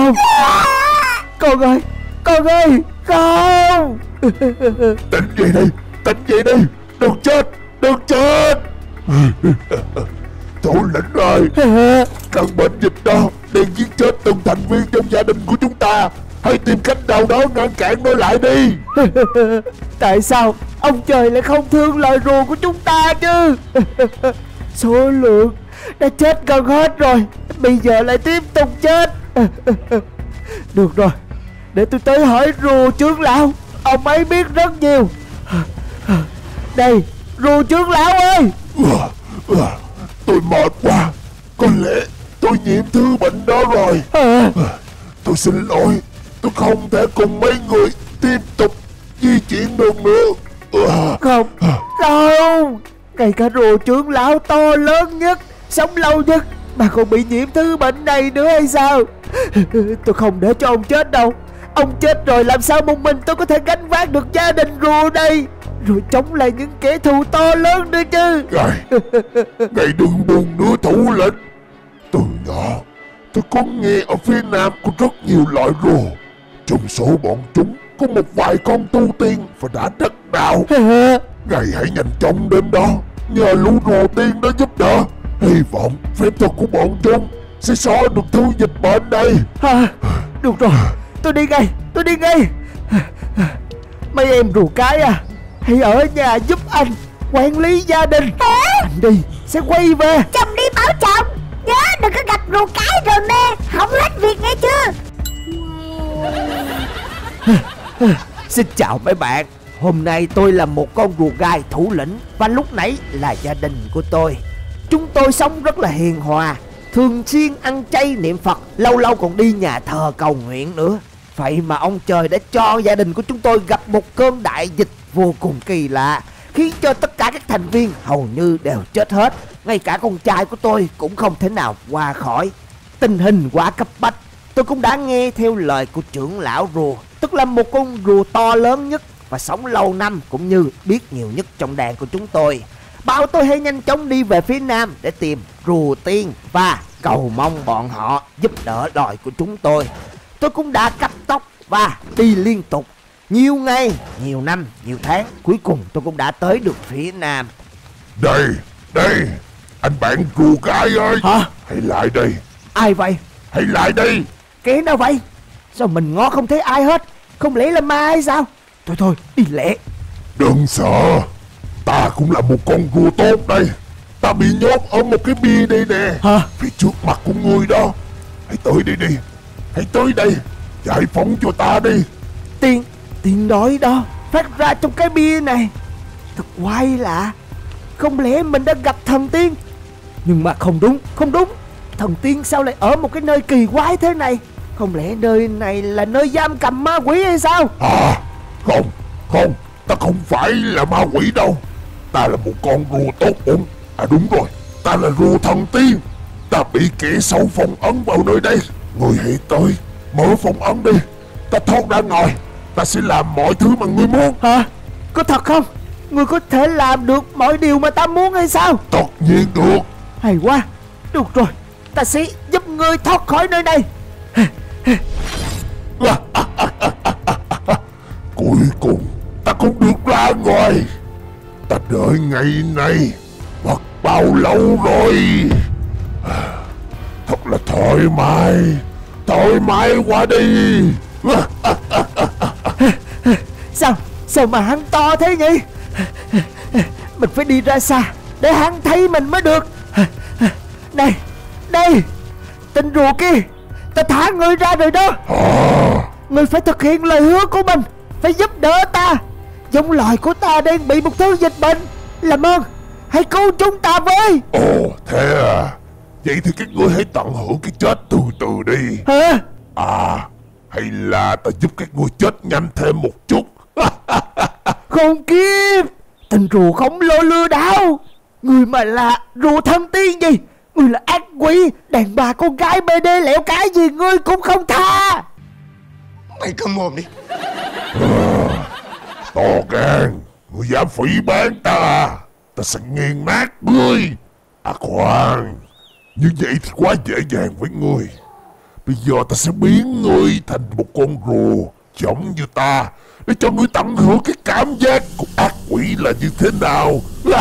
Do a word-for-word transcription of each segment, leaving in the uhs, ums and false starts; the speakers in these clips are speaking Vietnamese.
Không. Con ơi, con ơi, không. Tỉnh dậy đi, tỉnh dậy đi. Đừng chết, đừng chết. Thủ lĩnh ơi, căn bệnh dịch đó đang giết chết từng thành viên trong gia đình của chúng ta. Hãy tìm cách nào đó ngăn cản nó lại đi. Tại sao ông trời lại không thương loài rùa của chúng ta chứ? Số lượng đã chết gần hết rồi, bây giờ lại tiếp tục chết. Được rồi, để tôi tới hỏi rùa trưởng lão, ông ấy biết rất nhiều. Đây, rùa trưởng lão ơi. Tôi mệt quá, có lẽ tôi nhiễm thứ bệnh đó rồi. Tôi xin lỗi, tôi không thể cùng mấy người tiếp tục di chuyển được nữa. Không, không, ngay cả rùa trưởng lão to lớn nhất, sống lâu nhất mà còn bị nhiễm thứ bệnh này nữa hay sao? Tôi không để cho ông chết đâu. Ông chết rồi làm sao một mình tôi có thể gánh vác được gia đình rùa đây, rồi chống lại những kẻ thù to lớn nữa chứ. Ngài, ngài đừng buồn nữa thủ lĩnh. Từ nhỏ tôi có nghe ở phía nam có rất nhiều loại rùa. Trong số bọn chúng có một vài con tu tiên và đã đắc đạo. Ngài hãy nhanh chóng đến đó, nhờ lũ rùa tiên đó giúp đỡ. Hy vọng phép thuật của bọn chúng sẽ xóa được thứ dịch bệnh này. À, được rồi, tôi đi ngay, tôi đi ngay. Mấy em rùa cái à, hãy ở nhà giúp anh quản lý gia đình. Anh đi sẽ quay về. Chồng đi bảo chồng, nhớ đừng có gặp rùa cái rồi mê, không hết việc nghe chưa. Xin chào mấy bạn. Hôm nay tôi là một con rùa gai thủ lĩnh, và lúc nãy là gia đình của tôi. Chúng tôi sống rất là hiền hòa, thường xuyên ăn chay niệm Phật, lâu lâu còn đi nhà thờ cầu nguyện nữa. Vậy mà ông trời đã cho gia đình của chúng tôi gặp một cơn đại dịch vô cùng kỳ lạ, khiến cho tất cả các thành viên hầu như đều chết hết. Ngay cả con trai của tôi cũng không thể nào qua khỏi. Tình hình quá cấp bách, tôi cũng đã nghe theo lời của trưởng lão rùa, tức là một con rùa to lớn nhất và sống lâu năm cũng như biết nhiều nhất trong đàn của chúng tôi, bảo tôi hãy nhanh chóng đi về phía nam để tìm rùa tiên và cầu mong bọn họ giúp đỡ loài của chúng tôi. Tôi cũng đã cấp tốc và đi liên tục nhiều ngày, nhiều năm, nhiều tháng. Cuối cùng tôi cũng đã tới được phía nam. Đây, đây, anh bạn rùa cái ơi. Hả? Hãy lại đây. Ai vậy? Hãy lại đây. Kẻ nào vậy? Sao mình ngó không thấy ai hết? Không lẽ là ma hay sao? Thôi thôi, đi lẹ. Đừng sợ, ta cũng là một con rùa tốt đây. Ta bị nhốt ở một cái bia đây nè. Hả? Phía trước mặt của ngươi đó. Hãy tới đây đi. Hãy tới đây, giải phóng cho ta đi. Tiếng, tiếng nói đó phát ra trong cái bia này thật quái lạ. Không lẽ mình đã gặp thần tiên? Nhưng mà không đúng, không đúng. Thần tiên sao lại ở một cái nơi kỳ quái thế này? Không lẽ nơi này là nơi giam cầm ma quỷ hay sao? À, không, không, ta không phải là ma quỷ đâu. Ta là một con rùa tốt bụng. À đúng rồi, ta là rùa thần tiên. Ta bị kẻ xấu phong ấn vào nơi đây. Người hãy tới, mở phong ấn đi. Ta thoát ra ngoài, ta sẽ làm mọi thứ mà ngươi muốn. Hả? Có thật không? Ngươi có thể làm được mọi điều mà ta muốn hay sao? Tất nhiên được. Hay quá. Được rồi, ta sẽ giúp ngươi thoát khỏi nơi này. Cuối cùng ta cũng được ra ngoài. Ta đợi ngày này mất bao lâu rồi. Thật là thoải mái. Thoải mái quá đi. Sao? Sao mà hắn to thế nhỉ? Mình phải đi ra xa để hắn thấy mình mới được. Này, đây, tên rùa kia, ta thả ngươi ra rồi đó. Ngươi phải thực hiện lời hứa của mình, phải giúp đỡ ta. Giống loài của ta đang bị một thứ dịch bệnh. Làm ơn, hãy cứu chúng ta với. Ồ, thế à? Vậy thì các ngươi hãy tận hưởng cái chết từ từ đi. Hả? À, hay là ta giúp các ngươi chết nhanh thêm một chút. Khốn kiếp, tên rùa khổng lồ lừa đảo. Người mà là rùa thần tiên gì? Người là ác quỷ, đàn bà con gái bê đê lẹo cái gì ngươi cũng không tha. Mày câm mồm đi. À, to gan, ngươi dám phỉ báng ta à? Ta sẽ nghiền nát ngươi. À khoan, như vậy thì quá dễ dàng với ngươi. Bây giờ ta sẽ biến ngươi thành một con rùa giống như ta, để cho ngươi tận hưởng cái cảm giác của ác quỷ là như thế nào.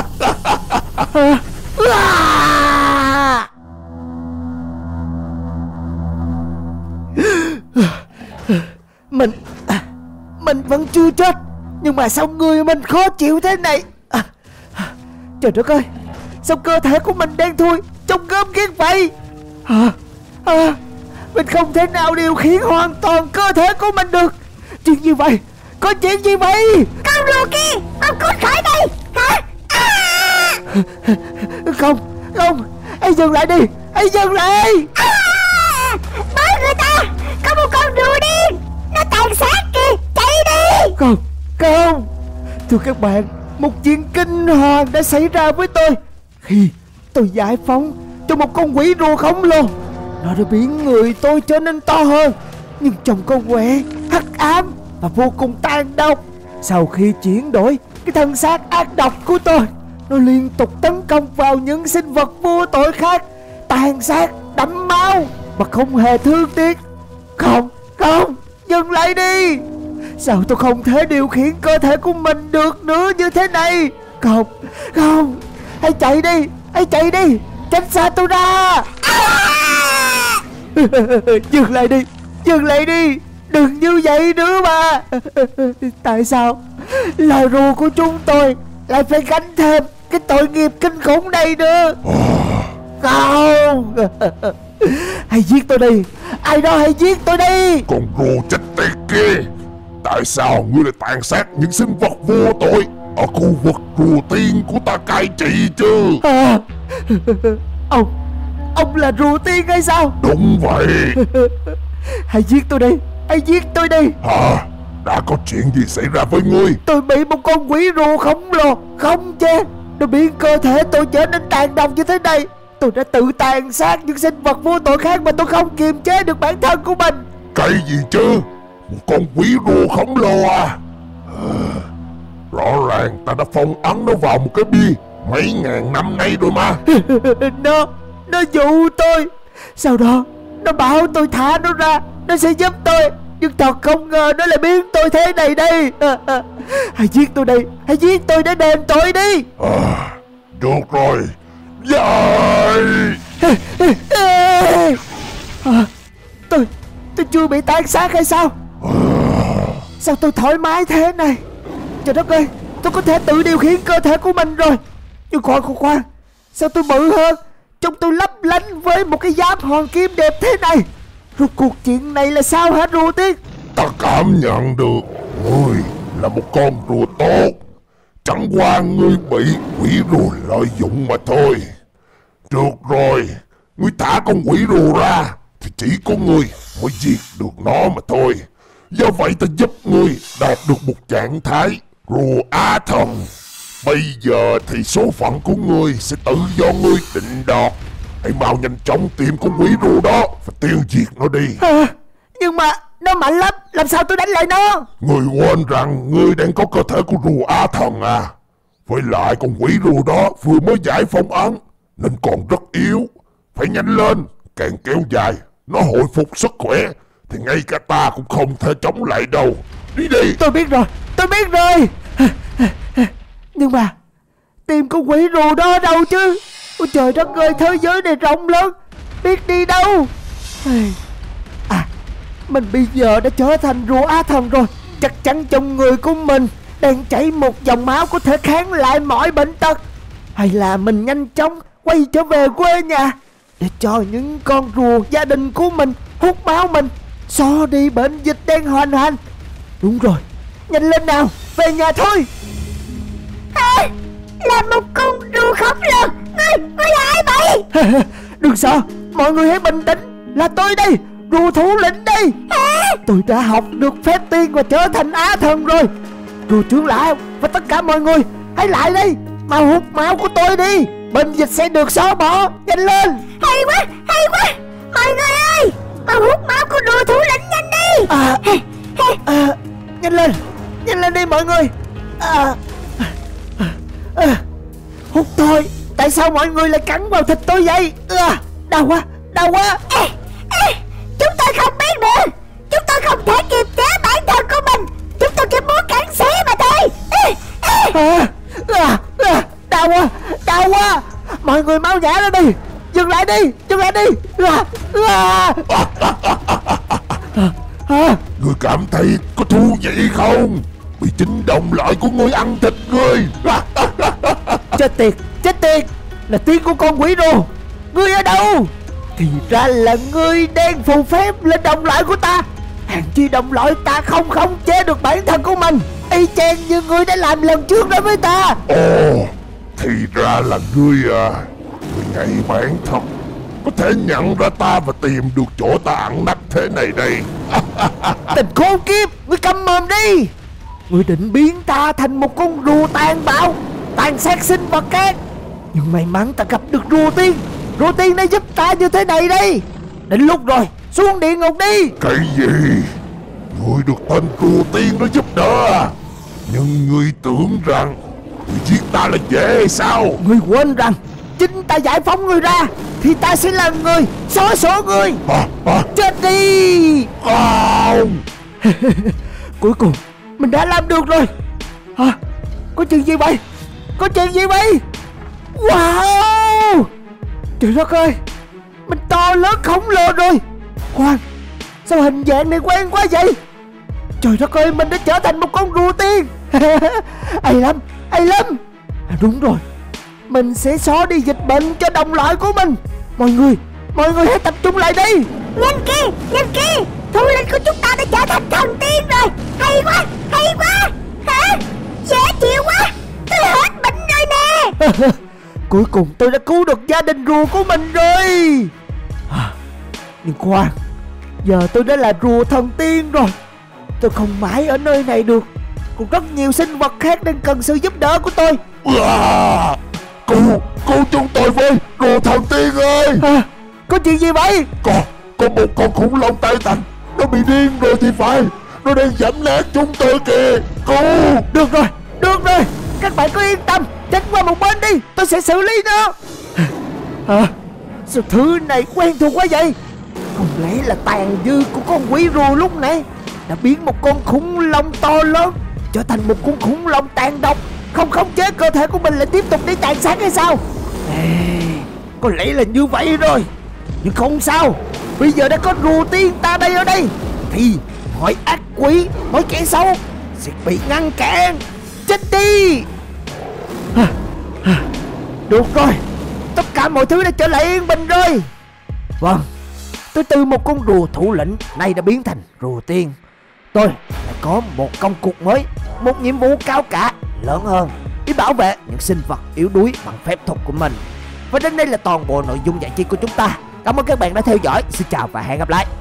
Mình Mình vẫn chưa chết, nhưng mà sao người mình khó chịu thế này? à, Trời đất ơi, sao cơ thể của mình đen thui, trông gớm ghiếc vậy? à, à, Mình không thể nào điều khiển hoàn toàn cơ thể của mình được. Chuyện gì vậy? Có chuyện gì vậy? Con rùa kia, ông cút khỏi đây. Hả? À! Không, không, hãy dừng lại đi, hãy dừng lại. À! Nói người ta, có một con rùa điên, nó tàn sát kìa, chạy đi. Không, không. Thưa các bạn, một chuyện kinh hoàng đã xảy ra với tôi khi tôi giải phóng cho một con quỷ rùa khổng lồ. Nó đã biến người tôi trở nên to hơn, nhưng trông có vẻ hắc ám và vô cùng tàn độc. Sau khi chuyển đổi cái thân xác ác độc của tôi, nó liên tục tấn công vào những sinh vật vô tội khác, tàn sát, đẫm máu mà không hề thương tiếc. Không, không, dừng lại đi. Sao tôi không thể điều khiển cơ thể của mình được nữa như thế này? Không, không, hãy chạy đi, hãy chạy đi, tránh xa tôi ra. Dừng lại đi, dừng lại đi, đừng như vậy nữa mà. Tại sao loài rùa của chúng tôi lại phải gánh thêm cái tội nghiệp kinh khủng này nữa? Không. Hãy giết tôi đi, ai đó hãy giết tôi đi. Con rùa chết tiệt kia, tại sao ngươi lại tàn sát những sinh vật vô tội ở khu vực rùa tiên của ta cai trị chứ? à, Ông Ông là rùa tiên hay sao? Đúng vậy. Hãy giết tôi đi, hãy giết tôi đi. Hả? Đã có chuyện gì xảy ra với ngươi? Tôi bị một con quỷ rùa khổng lồ khống chế, nó biến cơ thể tôi trở nên tàn độc như thế này. Tôi đã tự tàn sát những sinh vật vô tội khác mà tôi không kiềm chế được bản thân của mình. Cái gì chứ? Một con quỷ rùa khổng lồ à? à Rõ ràng ta đã phong ấn nó vào một cái bia mấy ngàn năm nay rồi mà. Nó Nó dụ tôi, sau đó nó bảo tôi thả nó ra, nó sẽ giúp tôi. Nhưng thật không ngờ nó lại biến tôi thế này đây. à, à. Hãy giết tôi đi, hãy giết tôi để đền tội đi. à, Được rồi. Dạy. à, Tôi Tôi chưa bị tàn sát hay sao? Sao tôi thoải mái thế này? Trời đất ơi, tôi có thể tự điều khiển cơ thể của mình rồi. Nhưng khoan khoan khoan, sao tôi bự hơn, trông tôi lấp lánh với một cái giáp hoàng kim đẹp thế này? Rốt cuộc chuyện này là sao hả rùa tiên? Ta cảm nhận được ngươi là một con rùa tốt, chẳng qua ngươi bị quỷ rùa lợi dụng mà thôi. Được rồi, ngươi thả con quỷ rùa ra thì chỉ có ngươi mới giết được nó mà thôi. Do vậy ta giúp ngươi đạt được một trạng thái rùa á thần. Bây giờ thì số phận của ngươi sẽ tự do ngươi định đoạt. Hãy mau nhanh chóng tìm con quỷ rùa đó và tiêu diệt nó đi. à, Nhưng mà nó mạnh lắm, làm sao tôi đánh lại nó? Ngươi quên rằng ngươi đang có cơ thể của rùa á thần à? Với lại con quỷ rùa đó vừa mới giải phóng ấn nên còn rất yếu. Phải nhanh lên, càng kéo dài nó hồi phục sức khỏe thì ngay cả ta cũng không thể chống lại đâu. Đi đi. Tôi biết rồi, tôi biết rồi. Nhưng mà tìm con quỷ rùa đó đâu chứ? Ôi trời đất ơi, thế giới này rộng lớn, biết đi đâu. À, mình bây giờ đã trở thành rùa á thần rồi. Chắc chắn trong người của mình đang chảy một dòng máu có thể kháng lại mọi bệnh tật. Hay là mình nhanh chóng quay trở về quê nhà để cho những con rùa gia đình của mình hút máu mình, xóa đi bệnh dịch đang hoành hành. Đúng rồi, nhanh lên nào, về nhà thôi. À, là một con rùa khổng lồ. Ngươi, ngươi là ai vậy? Đừng sợ, mọi người hãy bình tĩnh. Là tôi đây, rùa thủ lĩnh đây. À, Tôi đã học được phép tiên và trở thành á thần rồi. Rùa trưởng lão và tất cả mọi người hãy lại đây, mau hút máu của tôi đi, bệnh dịch sẽ được xóa bỏ. Nhanh lên. hay quá, hay quá. Mọi người ơi, mau hút máu của rùa thủ lĩnh nhanh đi. à, à, Nhanh lên, nhanh lên đi mọi người. à, à, Hút thôi. Tại sao mọi người lại cắn vào thịt tôi vậy? à, Đau quá, đau quá. Ê, ê, chúng à, à, à, Đau quá, đau quá. Mọi người mau nhả ra đi. Dừng lại đi, dừng lại đi. à, à, à, à. Ngươi cảm thấy có thú vị không? Bị chính đồng loại của ngươi ăn thịt ngươi. Chết tiệt, chết tiệt. Là tiếng của con quỷ rùa. Ngươi ở đâu? Thì ra là ngươi đang phù phép lên đồng loại của ta. Hàng chi đồng loại ta không khống chế được bản thân của mình, y chang như ngươi đã làm lần trước đó với ta. Ồ, thì ra là ngươi à. Ngươi nhạy bén thật, có thể nhận ra ta và tìm được chỗ ta ẩn nấp thế này đây. Tình khốn kiếp, ngươi câm mồm đi. Ngươi định biến ta thành một con rùa tàn bạo, tàn sát sinh vật khác. Nhưng may mắn ta gặp được rùa tiên. Rùa tiên đã giúp ta như thế này đây. Đến lúc rồi, xuống địa ngục đi. Cái gì? Ngươi được tên rùa tiên nó giúp đỡ à? Nhưng ngươi tưởng rằng ngươi giết ta là dễ hay sao? Ngươi quên rằng chính ta giải phóng ngươi ra thì ta sẽ là người xóa sổ ngươi. À, à. Chết đi. Không. Cuối cùng mình đã làm được rồi. à, Có chuyện gì vậy? Có chuyện gì vậy? Wow, trời đất ơi, mình to lớn khổng lồ rồi. Khoan, sao hình dạng này quen quá vậy? Trời đất ơi, mình đã trở thành một con rùa tiên. Hay lắm, hay lắm. À, đúng rồi, mình sẽ xóa đi dịch bệnh cho đồng loại của mình. Mọi người, mọi người hãy tập trung lại đi. Nhìn kia, nhìn kia, thủ lĩnh của chúng ta đã trở thành thần tiên rồi. Hay quá, hay quá. Hả? Dễ chịu quá, tôi hết bệnh rồi nè. Cuối cùng tôi đã cứu được gia đình rùa của mình rồi. à, Nhưng khoan, giờ tôi đã là rùa thần tiên rồi. Tôi không mãi ở nơi này được. Còn rất nhiều sinh vật khác đang cần sự giúp đỡ của tôi. À, cứu, cứu chúng tôi với, rùa thần tiên ơi. à, Có chuyện gì vậy? Có, có một con khủng long Tây Tạng. Nó bị điên rồi thì phải. Nó đang dẫm nát chúng tôi kìa. Cứu. Được rồi, được rồi, các bạn cứ yên tâm, tránh qua một bên đi, tôi sẽ xử lý nó. à, Sao thứ này quen thuộc quá vậy? Không lẽ là tàn dư của con quỷ rùa lúc nãy đã biến một con khủng long to lớn trở thành một con khủng long tàn độc, không khống chế cơ thể của mình lại tiếp tục đi tàn sát hay sao? Ê, có lẽ là như vậy rồi. Nhưng không sao, bây giờ đã có rùa tiên ta đây ở đây thì mọi ác quỷ, mọi kẻ xấu sẽ bị ngăn cản. Chết đi. à, à, Được rồi, tất cả mọi thứ đã trở lại yên bình rồi. Vâng, tôi từ một con rùa thủ lĩnh nay đã biến thành rùa tiên. Tôi lại có một công cuộc mới, một nhiệm vụ cao cả, lớn hơn, để bảo vệ những sinh vật yếu đuối bằng phép thuật của mình. Và đến đây là toàn bộ nội dung giải trí của chúng ta. Cảm ơn các bạn đã theo dõi. Xin chào và hẹn gặp lại.